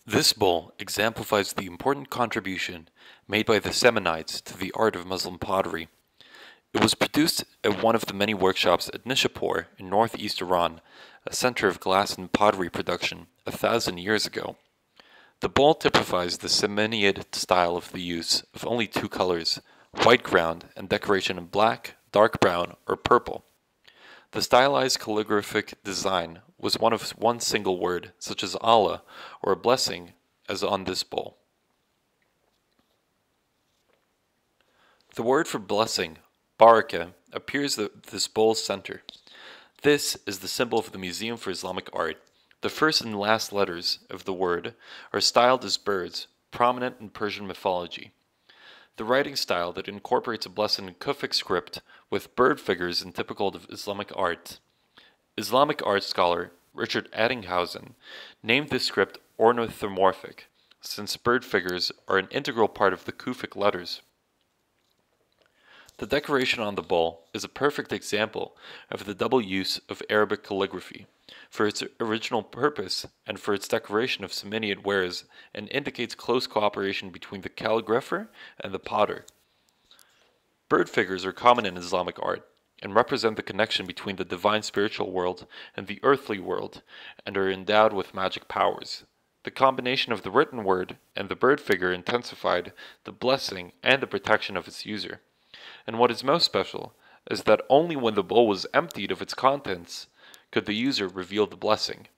This bowl exemplifies the important contribution made by the Samanids to the art of Muslim pottery. It was produced at one of the many workshops at Nishapur in northeast Iran, a center of glass and pottery production 1,000 years ago. The bowl typifies the Samanid style of the use of only two colors, white ground and decoration in black, dark brown, or purple. The stylized calligraphic design was one single word, such as Allah or a blessing, as on this bowl. The word for blessing, baraka, appears at this bowl's center. This is the symbol of the Museum for Islamic Art. The first and last letters of the word are styled as birds, prominent in Persian mythology. The writing style that incorporates a blessing in Kufic script with bird figures in typical of Islamic art. Islamic art scholar Richard Attinghausen named this script ornithomorphic, since bird figures are an integral part of the Kufic letters. The decoration on the bowl is a perfect example of the double use of Arabic calligraphy, for its original purpose and for its decoration of Samanid wares, and indicates close cooperation between the calligrapher and the potter. Bird figures are common in Islamic art, and represent the connection between the divine spiritual world and the earthly world, and are endowed with magic powers. The combination of the written word and the bird figure intensified the blessing and the protection of its user. And what is most special is that only when the bowl was emptied of its contents could the user reveal the blessing.